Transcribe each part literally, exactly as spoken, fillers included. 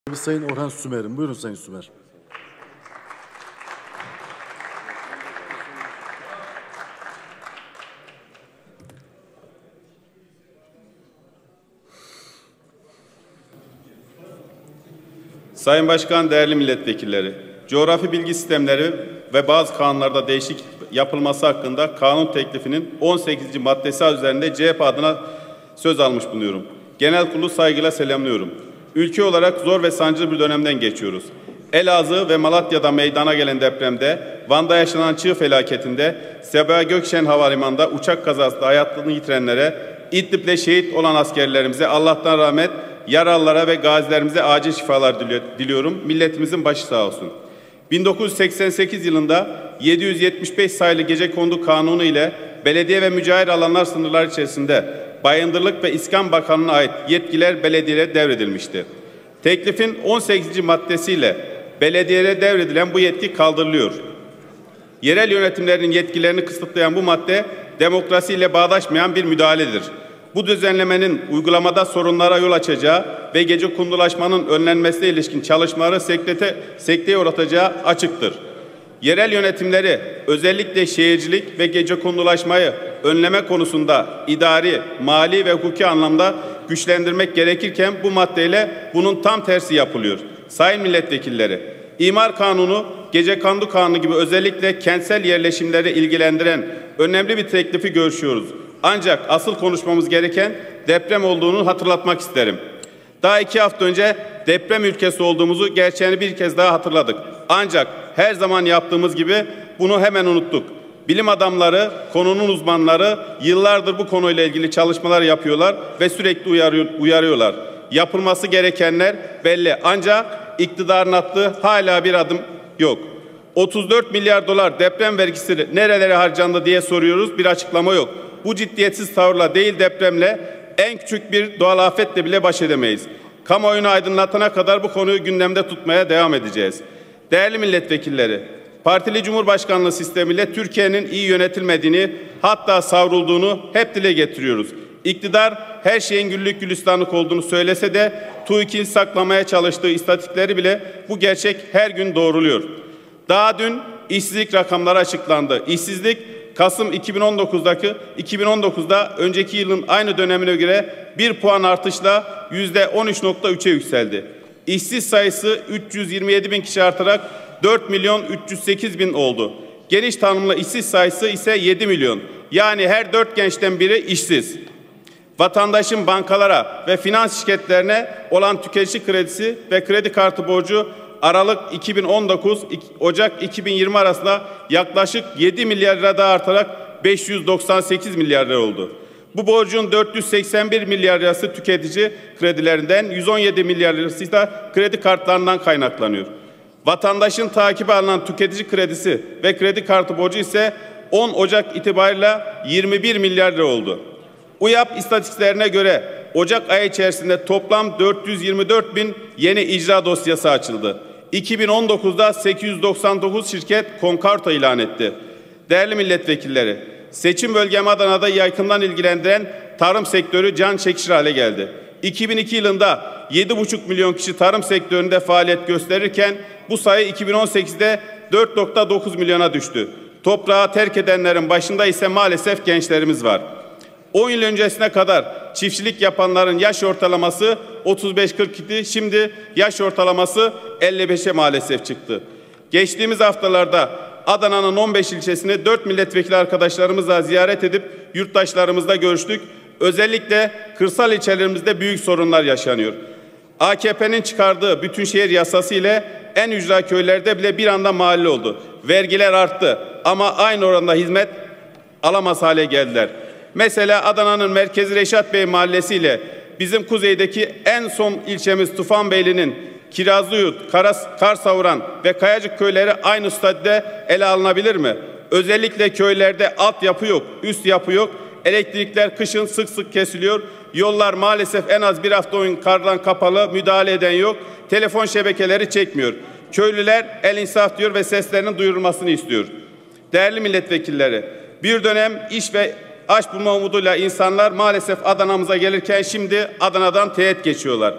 Sayın Orhan Sümer'in. Buyurun Sayın Sümer. Sayın Başkan, değerli milletvekilleri, coğrafi bilgi sistemleri ve bazı kanunlarda değişiklik yapılması hakkında kanun teklifinin on sekizinci maddesi üzerinde C H P adına söz almış bulunuyorum. Genel kurulu saygıyla selamlıyorum. Ülke olarak zor ve sancılı bir dönemden geçiyoruz. Elazığ ve Malatya'da meydana gelen depremde, Van'da yaşanan çığ felaketinde, Sabiha Gökçen Havalimanı'nda uçak kazasında hayatını yitirenlere, İdlib'de şehit olan askerlerimize Allah'tan rahmet, yaralılara ve gazilerimize acil şifalar diliyorum. Milletimizin başı sağ olsun. bin dokuz yüz seksen sekiz yılında yedi yüz yetmiş beş sayılı Gecekondu Kanunu ile belediye ve mücavir alanlar sınırları içerisinde Bayındırlık ve İskan Bakanlığı'na ait yetkiler belediyelere devredilmişti. Teklifin on sekizinci maddesiyle belediyelere devredilen bu yetki kaldırılıyor. Yerel yönetimlerin yetkilerini kısıtlayan bu madde demokrasiyle bağdaşmayan bir müdahaledir. Bu düzenlemenin uygulamada sorunlara yol açacağı ve gecekondulaşmanın önlenmesine ilişkin çalışmaları sekteye, sekteye uğratacağı açıktır. Yerel yönetimleri özellikle şehircilik ve gecekondulaşmayı önleme konusunda idari, mali ve hukuki anlamda güçlendirmek gerekirken bu maddeyle bunun tam tersi yapılıyor. Sayın milletvekilleri, İmar Kanunu, Gecekondu Kanunu gibi özellikle kentsel yerleşimleri ilgilendiren önemli bir teklifi görüşüyoruz. Ancak asıl konuşmamız gereken deprem olduğunu hatırlatmak isterim. Daha iki hafta önce deprem ülkesi olduğumuzu gerçeğini bir kez daha hatırladık. Ancak her zaman yaptığımız gibi bunu hemen unuttuk. Bilim adamları, konunun uzmanları yıllardır bu konuyla ilgili çalışmalar yapıyorlar ve sürekli uyarıyor, uyarıyorlar. Yapılması gerekenler belli ancak iktidarın attığı hala bir adım yok. otuz dört milyar dolar deprem vergisi nerelere harcandı diye soruyoruz, bir açıklama yok. Bu ciddiyetsiz tavırla değil depremle, en küçük bir doğal afetle bile baş edemeyiz. Kamuoyunu aydınlatana kadar bu konuyu gündemde tutmaya devam edeceğiz. Değerli milletvekilleri, partili cumhurbaşkanlığı sistemiyle Türkiye'nin iyi yönetilmediğini, hatta savrulduğunu hep dile getiriyoruz. İktidar her şeyin güllük gülistanlık olduğunu söylese de TÜİK'in saklamaya çalıştığı istatistikleri bile bu gerçek her gün doğruluyor. Daha dün işsizlik rakamları açıklandı. İşsizlik Kasım iki bin on dokuzdaki iki bin on dokuzda önceki yılın aynı dönemine göre bir puan artışla yüzde on üç nokta üçe yükseldi. İşsiz sayısı üç yüz yirmi yedi bin kişi artarak dört milyon üç yüz sekiz bin oldu. Geniş tanımlı işsiz sayısı ise yedi milyon. Yani her dört gençten biri işsiz. Vatandaşın bankalara ve finans şirketlerine olan tüketici kredisi ve kredi kartı borcu Aralık iki bin on dokuz Ocak iki bin yirmi arasında yaklaşık yedi milyar lira daha artarak beş yüz doksan sekiz milyar lira oldu. Bu borcun dört yüz seksen bir milyar lirası tüketici kredilerinden, yüz on yedi milyar lirası da kredi kartlarından kaynaklanıyor. Vatandaşın takibe alınan tüketici kredisi ve kredi kartı borcu ise on Ocak itibariyle yirmi bir milyar lira oldu. UYAP istatistiklerine göre Ocak ayı içerisinde toplam dört yüz yirmi dört bin yeni icra dosyası açıldı. iki bin on dokuzda sekiz yüz doksan dokuz şirket konkordato ilan etti. Değerli milletvekilleri, seçim bölgem Adana'da yakından ilgilendiren tarım sektörü can çekişir hale geldi. iki bin iki yılında yedi buçuk milyon kişi tarım sektöründe faaliyet gösterirken bu sayı iki bin on sekizde dört nokta dokuz milyona düştü. Toprağı terk edenlerin başında ise maalesef gençlerimiz var. on yıl öncesine kadar çiftçilik yapanların yaş ortalaması otuz beş kırk idi. Şimdi yaş ortalaması elli beşe maalesef çıktı. Geçtiğimiz haftalarda Adana'nın on beş ilçesini dört milletvekili arkadaşlarımızla ziyaret edip yurttaşlarımızla görüştük. Özellikle kırsal ilçelerimizde büyük sorunlar yaşanıyor. A K P'nin çıkardığı bütünşehir yasası ile en ücra köylerde bile bir anda mahalle oldu. Vergiler arttı ama aynı oranda hizmet alamaz hale geldiler. Mesela Adana'nın merkezi Reşat Bey Mahallesi ile bizim kuzeydeki en son ilçemiz Tufanbeyli'nin Kirazlıyurt, Karsavuran ve Kayacık köyleri aynı statüde ele alınabilir mi? Özellikle köylerde altyapı yok, üst yapı yok. Elektrikler kışın sık sık kesiliyor. Yollar maalesef en az bir hafta oyun kardan kapalı, müdahale eden yok. Telefon şebekeleri çekmiyor. Köylüler el insaf diyor ve seslerinin duyurulmasını istiyor. Değerli milletvekilleri, bir dönem iş ve aş bulma umuduyla insanlar maalesef Adana'mıza gelirken şimdi Adana'dan teğet geçiyorlar.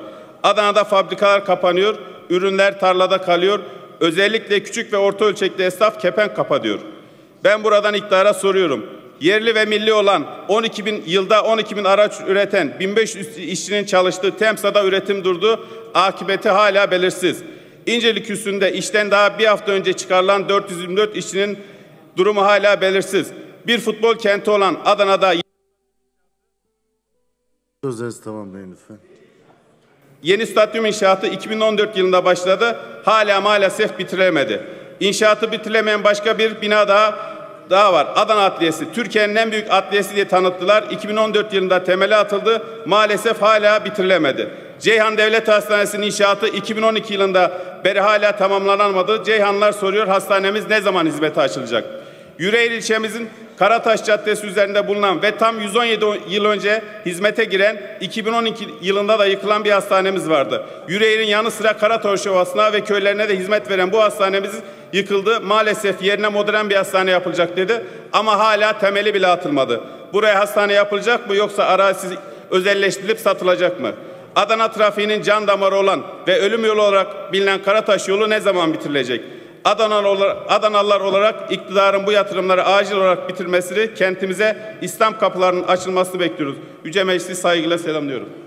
Adana'da fabrikalar kapanıyor, ürünler tarlada kalıyor. Özellikle küçük ve orta ölçekli esnaf kepenk kapatıyor. Ben buradan iktidara soruyorum. Yerli ve milli olan on iki bin yılda on iki bin araç üreten bin beş yüz işçinin çalıştığı TEMSA'da üretim durdu. Akıbeti hala belirsiz. İncirlik üssünde işten daha bir hafta önce çıkarılan dört yüz yirmi dört işçinin durumu hala belirsiz. Bir futbol kenti olan Adana'da Sözlerinizi tamamlayın lütfen. yeni stadyum inşaatı iki bin on dört yılında başladı. Hala maalesef bitirilemedi. İnşaatı bitirilemeyen başka bir bina daha daha var. Adana Adliyesi. Türkiye'nin en büyük adliyesi diye tanıttılar. iki bin on dört yılında temeli atıldı. Maalesef hala bitirilemedi. Ceyhan Devlet Hastanesi'nin inşaatı iki bin on iki yılında beri hala tamamlanamadı. Ceyhanlılar soruyor, hastanemiz ne zaman hizmete açılacak? Yüreğir ilçemizin Karataş Caddesi üzerinde bulunan ve tam yüz on yedi yıl önce hizmete giren, iki bin on iki yılında da yıkılan bir hastanemiz vardı. Yüreğir'in yanı sıra Karataş Ovası'na ve köylerine de hizmet veren bu hastanemiz yıkıldı. Maalesef yerine modern bir hastane yapılacak dedi ama hala temeli bile atılmadı. Buraya hastane yapılacak mı, yoksa arazi özelleştirilip satılacak mı? Adana trafiğinin can damarı olan ve ölüm yolu olarak bilinen Karataş yolu ne zaman bitirilecek? Adanalılar olarak iktidarın bu yatırımları acil olarak bitirmesini, kentimize İslam kapılarının açılmasını bekliyoruz. Yüce Meclisi saygıyla selamlıyorum.